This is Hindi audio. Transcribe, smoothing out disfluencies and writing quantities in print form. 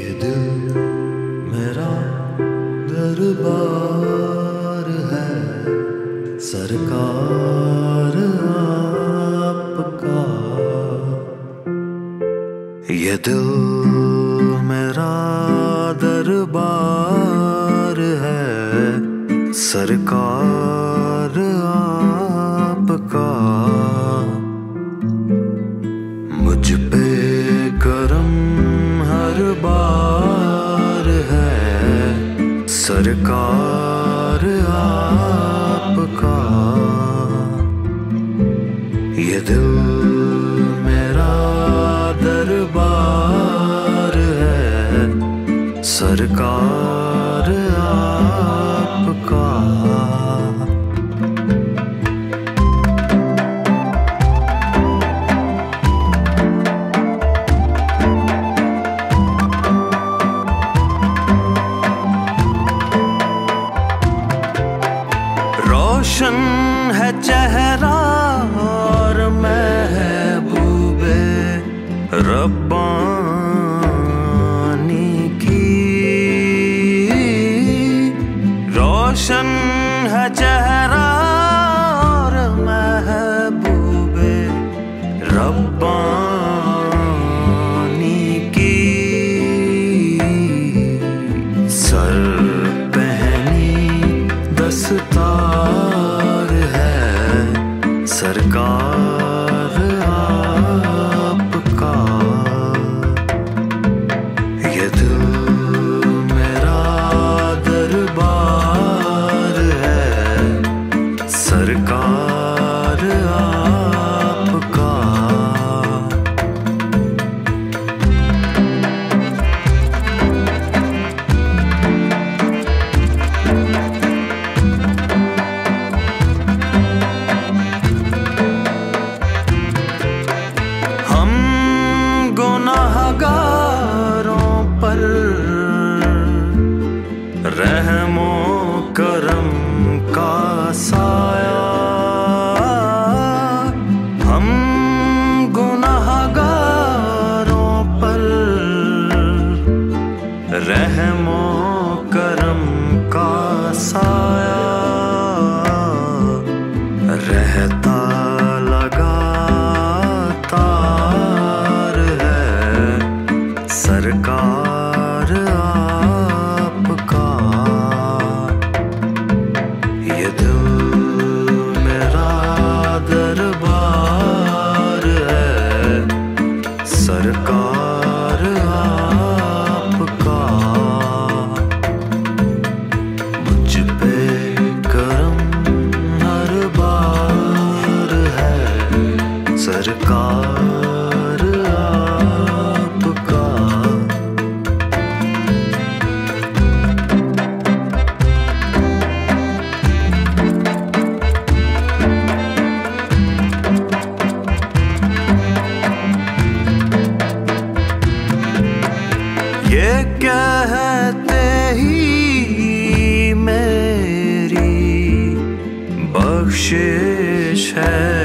ये दिल मेरा दरबार है, सरकार आपका। ये दिल मेरा दरबार है, सरकार आपका। मुझ पे करम हर बार है, सरकार आपका। ये दिल मेरा दरबार है, सरकार आपका। रोशन है चेहरा और महबूबे रब्बानी की। रोशन है चेहरा और महबूबे रब्बानी की। सर पहनी दस्तार है, सरकार आपका। ये दिल मेरा दरबार है, सरकार आपका। गुनाहगारों पर रहमो करम का साया। हम गुनाहगारों पर रहमो करम का साया रहता लगातार है, सरकार आपका। ये दिल मेरा दरबार है, सरकार आपका। मुझ पे करम हर बार है, सरकार आपका। ये कहते ही मेरी बख्शिश है,